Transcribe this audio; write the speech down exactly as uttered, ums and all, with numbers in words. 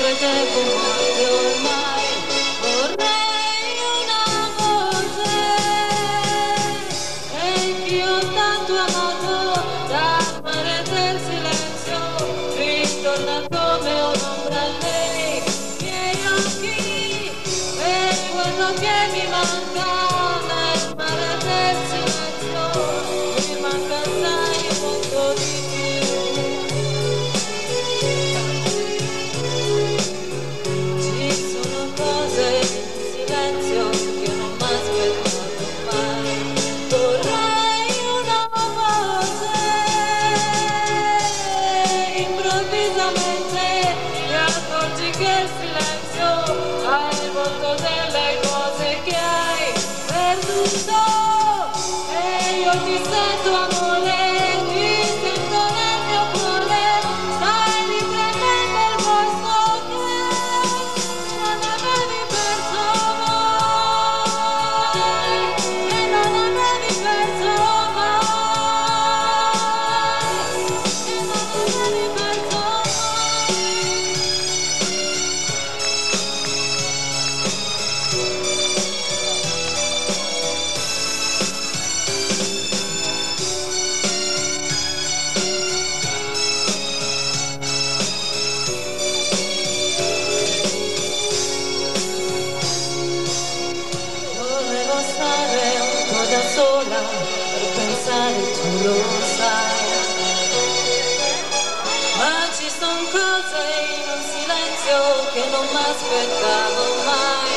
sempre te con morte ormai. Vorrei una voce e che ho tanto amato da amare del silenzio, ritorna come un'ombra nei miei occhi, e quello che mi manca nel mare del silenzio, mi manca sai molto di più. Ci sono cose in silenzio che non mi aspettavo mai. Vorrei una voce, improvvisamente ti accorgi che il silenzio ha il volto delle cose che hai perduto, e io ti sento amore, ti sento nel mio cuore, stai riprendendo il posto che non avevi perso mai, e non avevi perso mai, e non avevi perso mai. Volevo stare un po' da sola per pensare, tu lo sai, ma ci son cose in un silenzio che non mi aspettavo mai.